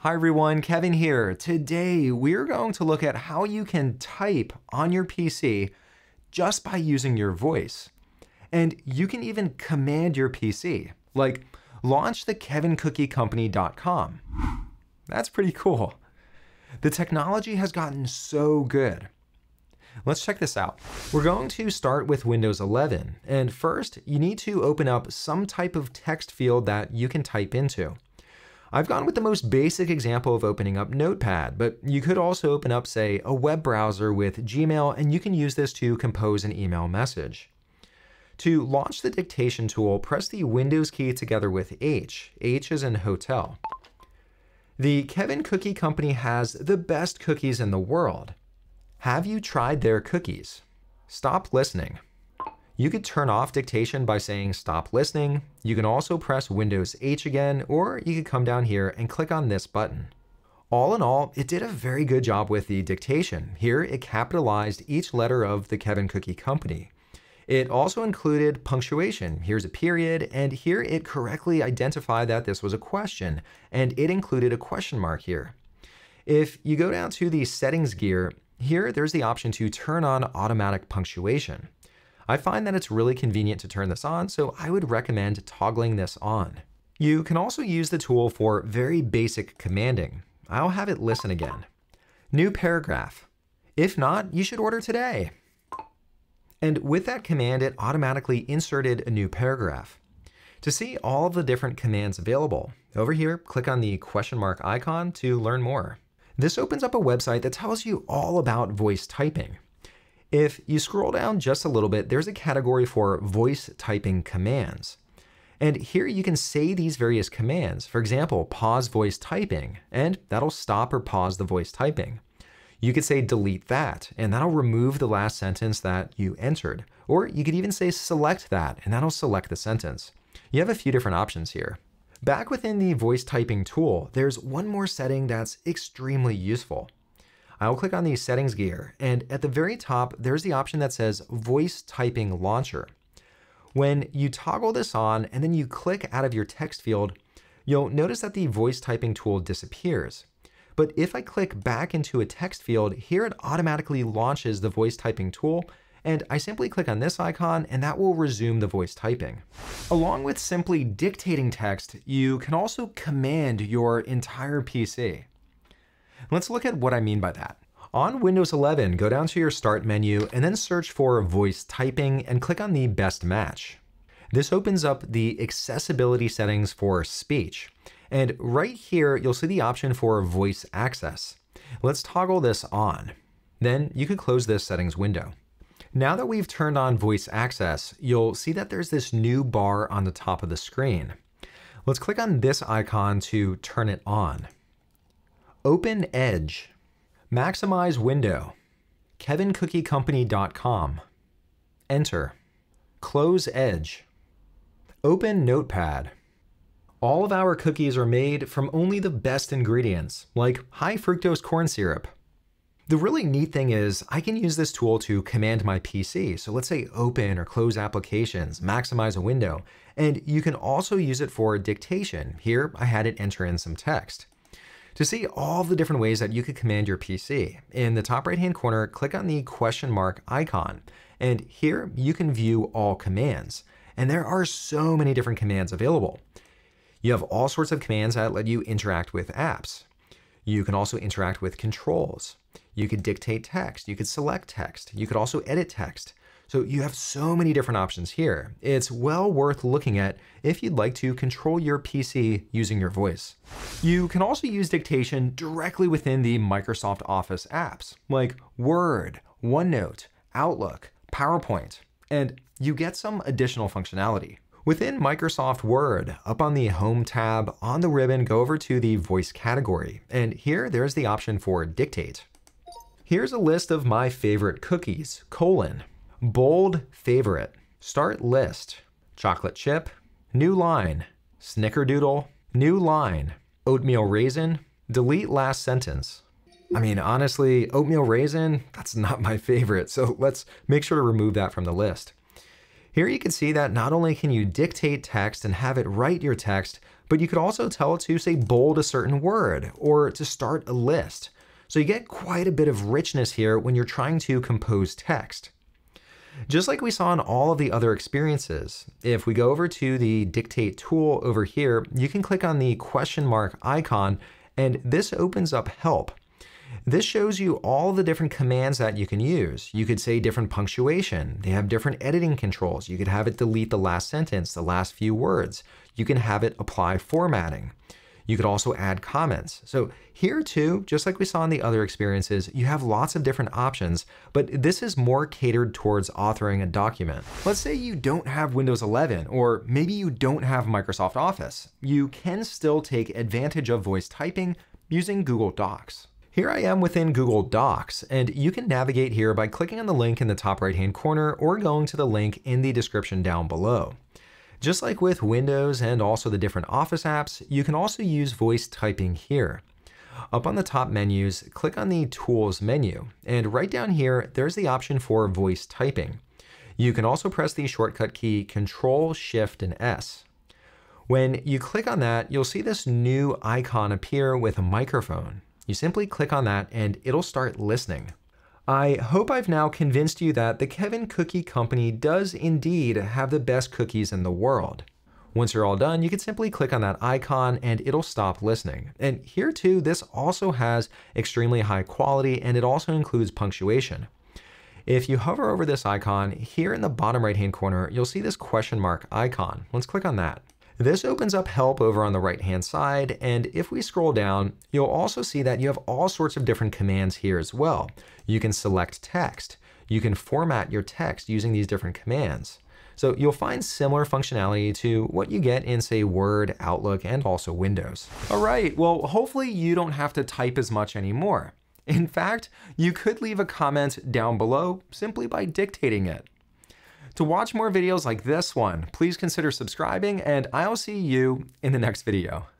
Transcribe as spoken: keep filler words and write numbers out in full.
Hi everyone, Kevin here. Today we're going to look at how you can type on your P C just by using your voice. And you can even command your P C, like launch the kevin cookie company dot com. That's pretty cool. The technology has gotten so good. Let's check this out. We're going to start with Windows eleven, and first you need to open up some type of text field that you can type into. I've gone with the most basic example of opening up Notepad, but you could also open up, say, a web browser with Gmail, and you can use this to compose an email message. To launch the dictation tool, press the Windows key together with H. H is in hotel. The Kevin Cookie Company has the best cookies in the world. Have you tried their cookies? Stop listening. You could turn off dictation by saying stop listening. You can also press Windows H again, or you could come down here and click on this button. All in all, it did a very good job with the dictation. Here, it capitalized each letter of the Kevin Cookie Company. It also included punctuation. Here's a period, and here it correctly identified that this was a question, and it included a question mark here. If you go down to the settings gear, here there's the option to turn on automatic punctuation. I find that it's really convenient to turn this on, so I would recommend toggling this on. You can also use the tool for very basic commanding. I'll have it listen again. New paragraph. If not, you should order today. And with that command, it automatically inserted a new paragraph. To see all of the different commands available, over here, click on the question mark icon to learn more. This opens up a website that tells you all about voice typing. If you scroll down just a little bit, there's a category for voice typing commands. And here you can say these various commands. For example, pause voice typing, and that'll stop or pause the voice typing. You could say delete that, and that'll remove the last sentence that you entered. Or you could even say select that, and that'll select the sentence. You have a few different options here. Back within the voice typing tool, there's one more setting that's extremely useful. I'll click on the settings gear, and at the very top, there's the option that says Voice Typing Launcher. When you toggle this on and then you click out of your text field, you'll notice that the voice typing tool disappears. But if I click back into a text field, here it automatically launches the voice typing tool, and I simply click on this icon and that will resume the voice typing. Along with simply dictating text, you can also command your entire P C. Let's look at what I mean by that. On Windows eleven, go down to your Start menu and then search for voice typing and click on the best match. This opens up the accessibility settings for speech. And right here, you'll see the option for voice access. Let's toggle this on. Then you can close this settings window. Now that we've turned on voice access, you'll see that there's this new bar on the top of the screen. Let's click on this icon to turn it on. Open Edge, maximize window, kevin cookie company dot com, enter, close Edge, open Notepad. All of our cookies are made from only the best ingredients, like high fructose corn syrup. The really neat thing is I can use this tool to command my P C. So let's say open or close applications, maximize a window, and you can also use it for dictation. Here I had it enter in some text. To see all the different ways that you could command your P C, in the top right-hand corner, click on the question mark icon. And here you can view all commands. And there are so many different commands available. You have all sorts of commands that let you interact with apps. You can also interact with controls. You could dictate text. You could select text. You could also edit text. So you have so many different options here. It's well worth looking at if you'd like to control your P C using your voice. You can also use dictation directly within the Microsoft Office apps like Word, OneNote, Outlook, PowerPoint, and you get some additional functionality. Within Microsoft Word, up on the Home tab, on the ribbon, go over to the Voice category, and here there's the option for Dictate. Here's a list of my favorite cookies, colon. Bold favorite, start list, chocolate chip, new line, snickerdoodle, new line, oatmeal raisin, delete last sentence. I mean, honestly, oatmeal raisin, that's not my favorite, so let's make sure to remove that from the list. Here you can see that not only can you dictate text and have it write your text, But you could also tell it to, say, bold a certain word or to start a list. So you get quite a bit of richness here when you're trying to compose text. Just like we saw in all of the other experiences, if we go over to the Dictate tool over here, you can click on the question mark icon, and this opens up Help. This shows you all the different commands that you can use. You could say different punctuation. They have different editing controls. You could have it delete the last sentence, the last few words. You can have it apply formatting. You could also add comments. So here too, just like we saw in the other experiences, you have lots of different options, but this is more catered towards authoring a document. Let's say you don't have Windows eleven, or maybe you don't have Microsoft Office. You can still take advantage of voice typing using Google Docs. Here I am within Google Docs, and you can navigate here by clicking on the link in the top right-hand corner or going to the link in the description down below. Just like with Windows and also the different Office apps, you can also use voice typing here. Up on the top menus, click on the Tools menu, and right down here, there's the option for voice typing. You can also press the shortcut key control shift and S. When you click on that, you'll see this new icon appear with a microphone. You simply click on that and it'll start listening. I hope I've now convinced you that the Kevin Cookie Company does indeed have the best cookies in the world. Once you're all done, you can simply click on that icon and it'll stop listening. And here too, this also has extremely high quality and it also includes punctuation. If you hover over this icon, here in the bottom right-hand corner, you'll see this question mark icon. Let's click on that. This opens up Help over on the right-hand side, and if we scroll down, you'll also see that you have all sorts of different commands here as well. You can select text. You can format your text using these different commands. So you'll find similar functionality to what you get in, say, Word, Outlook, and also Windows. All right, well, hopefully you don't have to type as much anymore. In fact, you could leave a comment down below simply by dictating it. To watch more videos like this one, please consider subscribing, and I'll see you in the next video.